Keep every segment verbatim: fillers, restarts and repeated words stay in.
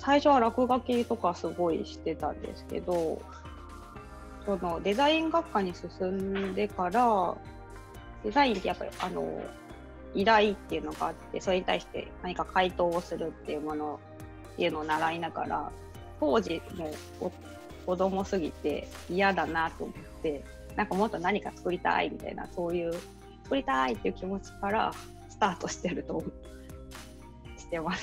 最初は落書きとかすごいしてたんですけど、そのデザイン学科に進んでから、デザインってやっぱりあの依頼っていうのがあって、それに対して何か回答をするっていうものっていうのを習いながら、当時もう子供すぎて嫌だなと思って、なんかもっと何か作りたいみたいな、そういう作りたいっていう気持ちからスタートしてるとしてます。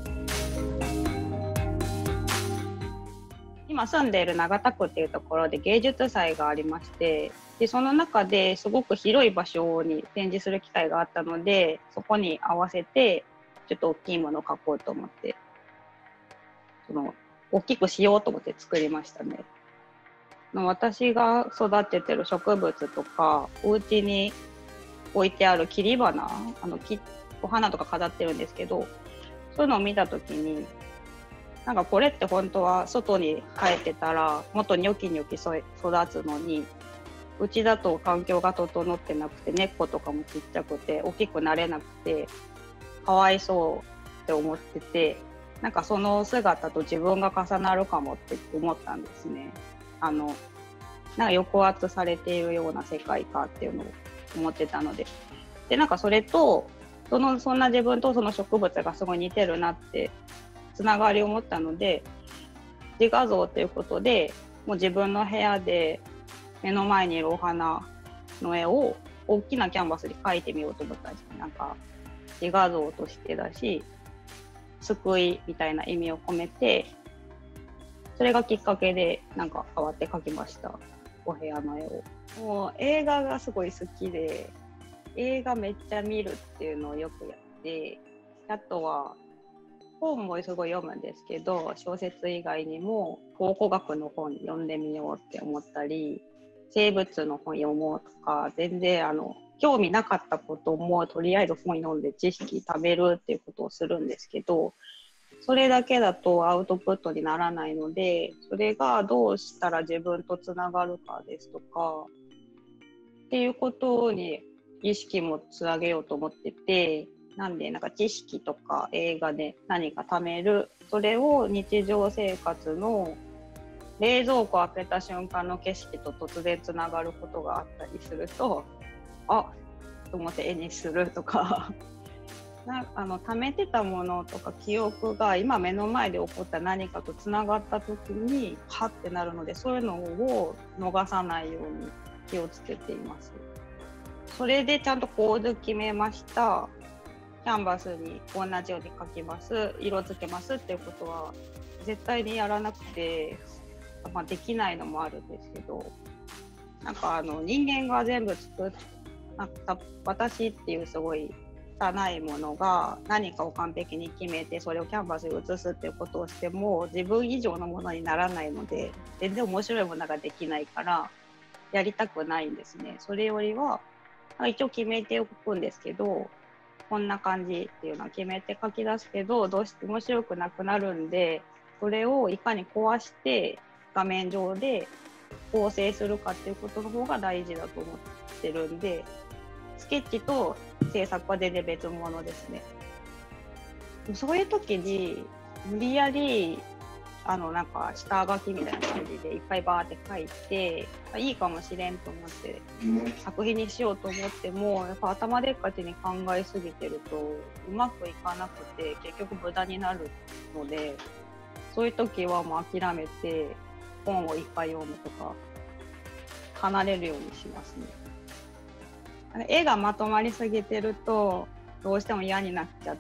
今住んでいる長田区っていうところで芸術祭がありまして、でその中ですごく広い場所に展示する機会があったので、そこに合わせてちょっと大きいものを描こうと思って、その大きくしようと思って作りましたね。私が育ててる植物とか、お家に置いてある切り花、あのきお花とか飾ってるんですけど、そういうのを見たときに、なんかこれって本当は外に生えてたらもっとニョキニョキ育つのに、うちだと環境が整ってなくて、根っことかもちっちゃくて大きくなれなくてかわいそうって思ってて、なんかその姿と自分が重なるかもって思ったんですね。あのなんか抑圧されているような世界かっていうのを思ってたので、でなんかそれとそのそんな自分とその植物がすごい似てるなってつながりを持ったので、自画像ということでもう自分の部屋で目の前にいるお花の絵を大きなキャンバスに描いてみようと思ったんです。なんか自画像としてだし、救いみたいな意味を込めて、それがきっかけでなんか変わって描きました、お部屋の絵を。もう映画がすごい好きで、映画めっちゃ見るっていうのをよくやって、あとは本もすごい読むんですけど、小説以外にも考古学の本読んでみようって思ったり、生物の本読もうとか、全然あの興味なかったこともとりあえず本読んで知識貯めるっていうことをするんですけど、それだけだとアウトプットにならないので、それがどうしたら自分とつながるかですとかっていうことに意識もつなげようと思ってて、なんでなんか知識とか映画で何か貯める、それを日常生活の冷蔵庫開けた瞬間の景色と突然つながることがあったりすると、あと思って絵にするとかな、あの貯めてたものとか記憶が今目の前で起こった何かとつながった時にハッてなるので、そういうのを逃さないように気をつけています。それでちゃんと構図決めました、キャンバスに同じように描きます、色付けますっていうことは絶対にやらなくて、まあ、できないのもあるんですけど、なんかあの人間が全部作った私っていうすごい汚いものが何かを完璧に決めてそれをキャンバスに移すっていうことをしても自分以上のものにならないので、全然面白いものができないからやりたくないんですね。それよりは一応決めておくんですけど、こんな感じっていうのは決めて書き出すけど、どうして面白くなくなるんで、それをいかに壊して画面上で構成するかっていうことの方が大事だと思ってるんで、スケッチと制作は全然別物ですね。そういう時に無理やりあのなんか下書きみたいな感じでいっぱいバーって書いていいかもしれんと思って作品にしようと思っても、やっぱ頭でっかちに考えすぎてるとうまくいかなくて結局無駄になるので、そういう時はもう諦めて本をいっぱい読むとか離れるようにしますね。絵がまとまりすぎてるとどうしても嫌になっちゃって、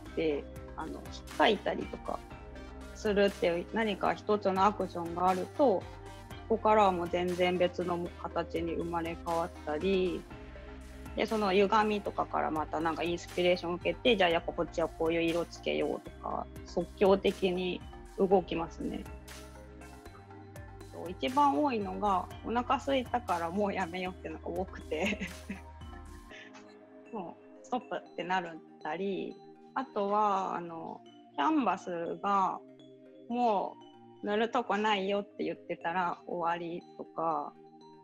あの引っかいたりとかするっていう何か一つのアクションがあると、ここからはもう全然別の形に生まれ変わったりで、その歪みとかからまたなんかインスピレーションを受けて、じゃあやっぱこっちはこういう色つけようとか即興的に動きますね。一番多いのがお腹空いたからもうやめようっていうのが多くてもうストップってなるったり、あとはあのキャンバスがもう塗るとこないよって言ってたら終わりとか、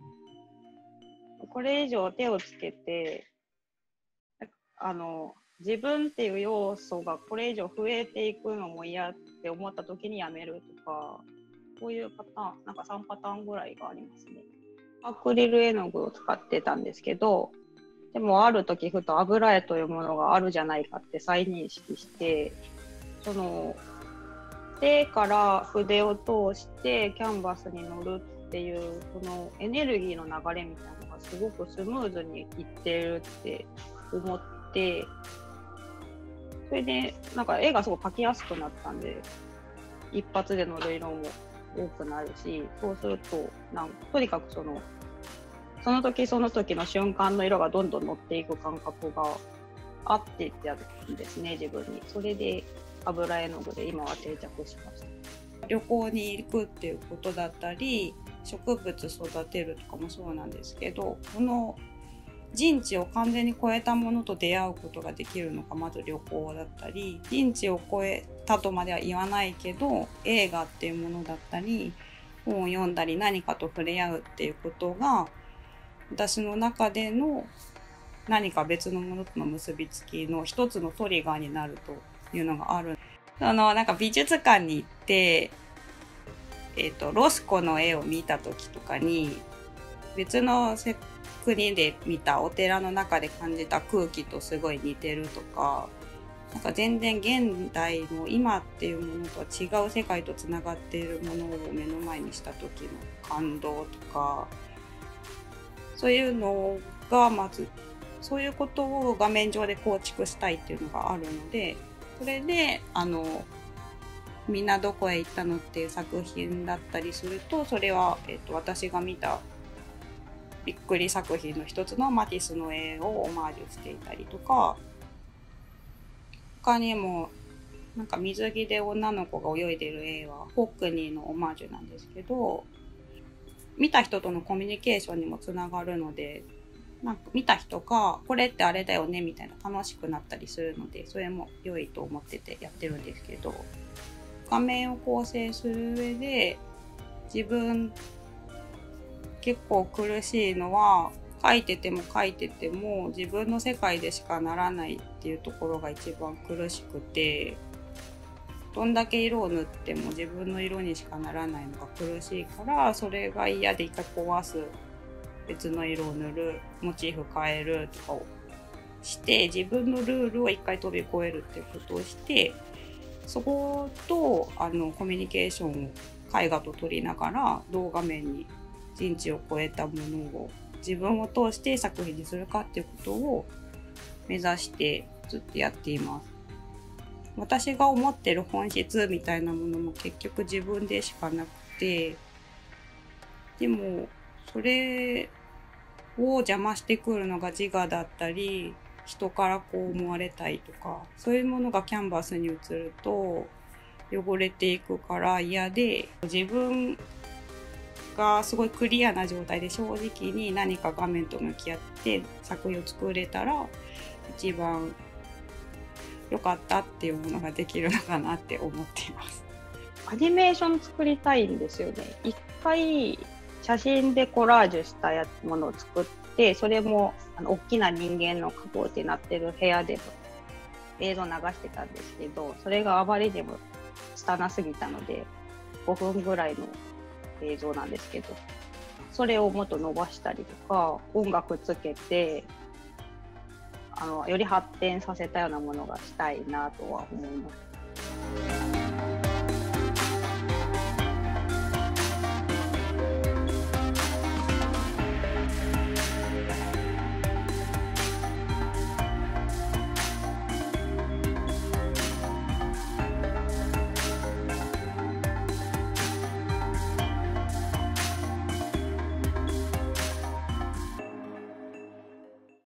これ以上手をつけてあの自分っていう要素がこれ以上増えていくのも嫌って思った時にやめるとか、こういうパターン、なんかさんパターンぐらいがありますね。アクリル絵の具を使ってたんですけど、でもある時ふと油絵というものがあるじゃないかって再認識して、その手から筆を通してキャンバスに乗るっていうこのエネルギーの流れみたいなのがすごくスムーズにいってるって思って、それでなんか絵がすごく描きやすくなったんで、一発で乗る色も多くなるし、そうするとなんとにかくそのその時その時の瞬間の色がどんどん乗っていく感覚があってってやるんですね、自分に。それで油絵の具で今は定着しました。旅行に行くっていうことだったり、植物育てるとかもそうなんですけど、この人知を完全に超えたものと出会うことができるのがまず旅行だったり、人知を超えたとまでは言わないけど映画っていうものだったり本を読んだり何かと触れ合うっていうことが私の中での何か別のものとの結びつきの一つのトリガーになるというのがある。あのなんか美術館に行って、えーと、ロスコの絵を見た時とかに別の国で見たお寺の中で感じた空気とすごい似てるとか、なんか全然現代の今っていうものとは違う世界とつながっているものを目の前にした時の感動とか、そういうのがまずそういうことを画面上で構築したいっていうのがあるので、それであのみんなどこへ行ったのっていう作品だったりすると、それは、えーと、私が見たびっくり作品の一つのマティスの絵をオマージュしていたりとか、他にもなんか水着で女の子が泳いでる絵はホックニーのオマージュなんですけど、見た人とのコミュニケーションにもつながるので、なんか見た人がこれってあれだよねみたいな楽しくなったりするので、それも良いと思っててやってるんですけど、画面を構成する上で自分結構苦しいのは、描いてても描いてても自分の世界でしかならないっていうところが一番苦しくて、どんだけ色を塗っても自分の色にしかならないのが苦しいから、それが嫌で一回壊す、別の色を塗る、モチーフ変えるとかをして自分のルールを一回飛び越えるっていうことをして、そことあのコミュニケーションを絵画と取りながら動画面に人知を超えたものを自分を通して作品にするかっていうことを目指してずっとやっています。私が思ってる本質みたいなものも結局自分でしかなくて、でもそれを邪魔してくるのが自我だったり、人からこう思われたいとか、そういうものがキャンバスに映ると汚れていくから嫌で、自分がすごいクリアな状態で正直に何か画面と向き合って作品を作れたら一番良かったっていうものができるのかなって思っています。アニメーション作りたいんですよね。一回写真でコラージュしたやものを作って、それもあの大きな人間の加工ってなってる部屋で映像流してたんですけど、それがあまりにも拙すぎたのでごふんぐらいの映像なんですけど、それをもっと伸ばしたりとか音楽つけてあのより発展させたようなものがしたいなとは思います。